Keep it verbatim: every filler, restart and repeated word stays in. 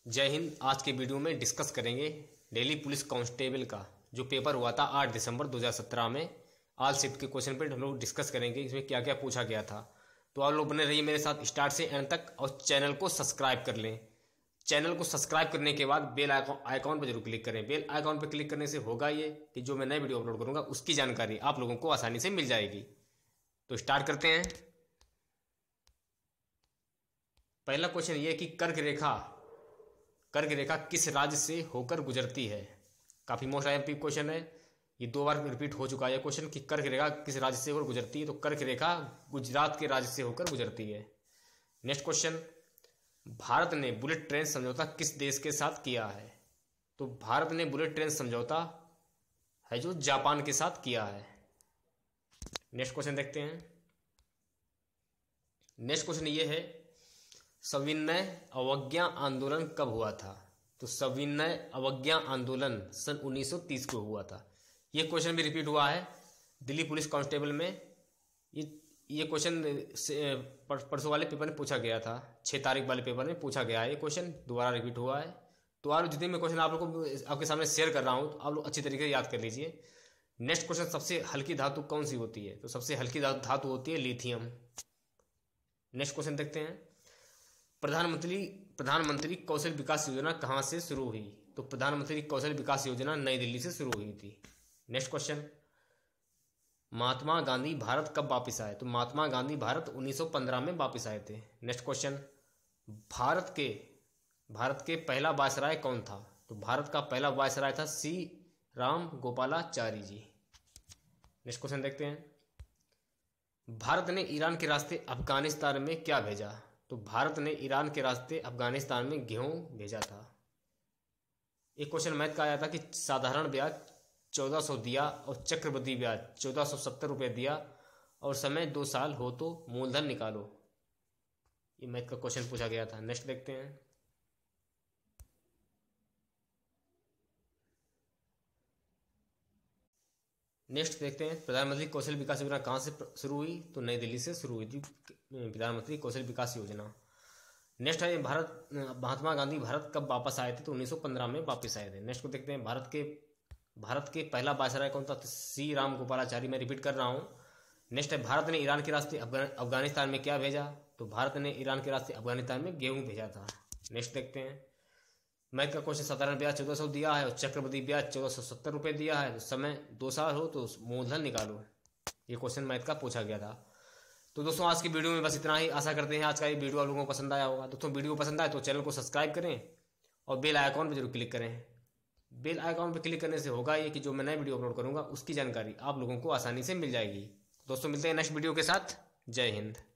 जय हिंद। आज के वीडियो में डिस्कस करेंगे दिल्ली पुलिस कांस्टेबल का जो पेपर हुआ था आठ दिसंबर दो हज़ार सत्रह में। ऑल शिफ्ट के क्वेश्चन पर हम लोग डिस्कस करेंगे इसमें क्या क्या पूछा गया था। तो आप लोग बने रहिए मेरे साथ स्टार्ट से एंड तक और चैनल को सब्सक्राइब कर लें। चैनल को सब्सक्राइब करने के बाद बेल आइकॉन पर जरूर क्लिक करें। बेल आइकॉन पर क्लिक करने से होगा ये कि जो मैं नए वीडियो अपलोड करूंगा उसकी जानकारी आप लोगों को आसानी से मिल जाएगी। तो स्टार्ट करते हैं। पहला क्वेश्चन ये कि कर्क रेखा कर्क रेखा किस राज्य से होकर गुजरती है। काफी मोस्ट आईएमपी क्वेश्चन है, ये दो बार रिपीट हो चुका है क्वेश्चन कि कर्क रेखा किस राज्य से होकर गुजरती है। तो कर्क रेखा गुजरात के राज्य से होकर गुजरती है। नेक्स्ट क्वेश्चन, भारत ने बुलेट ट्रेन समझौता किस देश के साथ किया है। तो भारत ने बुलेट ट्रेन समझौता है जो जापान के साथ किया है। नेक्स्ट क्वेश्चन देखते हैं। नेक्स्ट क्वेश्चन ये है, सविनय अवज्ञा आंदोलन कब हुआ था। तो सविनय अवज्ञा आंदोलन सन उन्नीस सौ तीस को हुआ था। ये क्वेश्चन भी रिपीट हुआ है दिल्ली पुलिस कांस्टेबल में। ये ये क्वेश्चन परसों वाले पेपर में पूछा गया था, छह तारीख वाले पेपर में पूछा गया है। ये क्वेश्चन दोबारा रिपीट हुआ है। तो आप जितने मैं क्वेश्चन आप लोग को आपके सामने शेयर कर रहा हूं तो आप लोग अच्छी तरीके से याद कर लीजिए। नेक्स्ट क्वेश्चन, सबसे हल्की धातु कौन सी होती है। तो सबसे हल्की धातु होती है लिथियम। नेक्स्ट क्वेश्चन देखते हैं, प्रधानमंत्री प्रधानमंत्री कौशल विकास योजना कहां से शुरू हुई। तो प्रधानमंत्री कौशल विकास योजना नई दिल्ली से शुरू हुई थी। नेक्स्ट क्वेश्चन, महात्मा गांधी भारत कब वापस आए। तो महात्मा गांधी भारत उन्नीस सौ पंद्रह में वापस आए थे। नेक्स्ट क्वेश्चन, भारत के भारत के पहला वायसराय कौन था। तो भारत का पहला वायसराय था C Ram Gopalachari ji. Next question देखते हैं, भारत ने ईरान के रास्ते अफगानिस्तान में क्या भेजा। तो भारत ने ईरान के रास्ते अफगानिस्तान में गेहूं भेजा था। एक क्वेश्चन मैथ का आया था कि साधारण ब्याज चौदह सौ दिया और चक्रवृद्धि ब्याज चौदह सौ सत्तर रुपये दिया और समय दो साल हो तो मूलधन निकालो। ये मैथ का क्वेश्चन पूछा गया था। नेक्स्ट देखते हैं, नेक्स्ट देखते हैं प्रधानमंत्री कौशल विकास योजना कहाँ से शुरू हुई। तो नई दिल्ली से शुरू हुई थी प्रधानमंत्री कौशल विकास योजना। नेक्स्ट है, भारत महात्मा गांधी भारत कब वापस आए थे। तो उन्नीस सौ पंद्रह में वापस आए थे। नेक्स्ट को देखते हैं, भारत के भारत के पहला वायसराय कौन था। सी राम गोपालाचारी। मैं रिपीट कर रहा हूँ। नेक्स्ट है, भारत ने ईरान के रास्ते अफगानिस्तान में क्या भेजा। तो भारत ने ईरान के रास्ते अफगानिस्तान में गेहूं भेजा था। नेक्स्ट देखते हैं, मैथ का क्वेश्चन, साधारण ब्याज चौदह सौ दिया है और चक्रवृद्धि ब्याज चौदह सौ सत्तर रुपये दिया है। तो समय दो साल हो तो मूलधन निकालो। ये क्वेश्चन मैथ का पूछा गया था। तो दोस्तों आज की वीडियो में बस इतना ही। आशा करते हैं आज का ये वीडियो आप लोगों को पसंद आया होगा। दोस्तों वीडियो पसंद आए तो चैनल को सब्सक्राइब करें और बेल आइकॉन पर जरूर क्लिक करें। बेल आइकॉन पर क्लिक करने से होगा ये कि जो मैं नए वीडियो अपलोड करूंगा उसकी जानकारी आप लोगों को आसानी से मिल जाएगी। दोस्तों मिलते हैं नेक्स्ट वीडियो के साथ। जय हिंद।